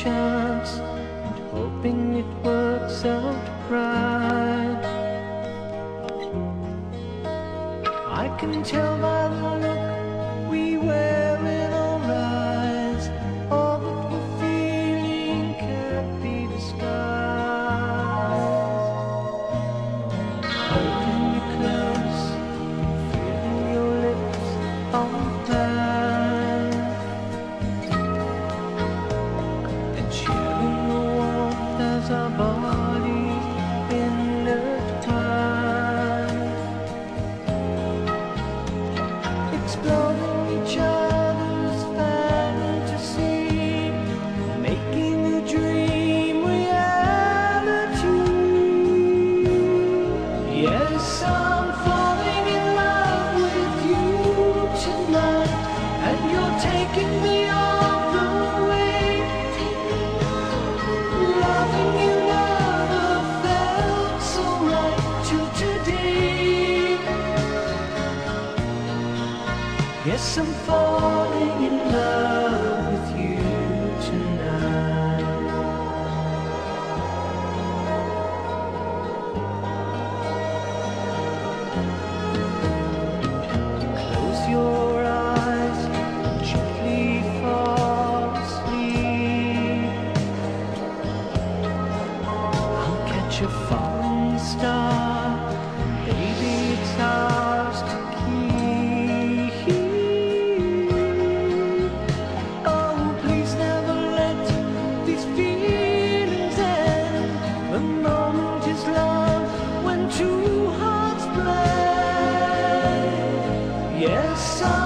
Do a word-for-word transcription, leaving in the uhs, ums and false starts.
chance and hoping it works out right. I can tell by the look we wear in our eyes, all that we're feeling can't be disguised. Holding you close, feeling your lips on mine, and sharing the warmth as our bodies intertwine. Exploring each other's fantasy, making a dream reality. Yes, I'm falling in love with you tonight, and you're taking me all the way. Loving you never felt so right till today. Yes, I'm falling in love with you tonight. Close your eyes and gently fall asleep. I'll catch a falling star, baby, it's ours to keep. Oh, please never let these feelings end. The moment is love when two hearts blend. Yes, I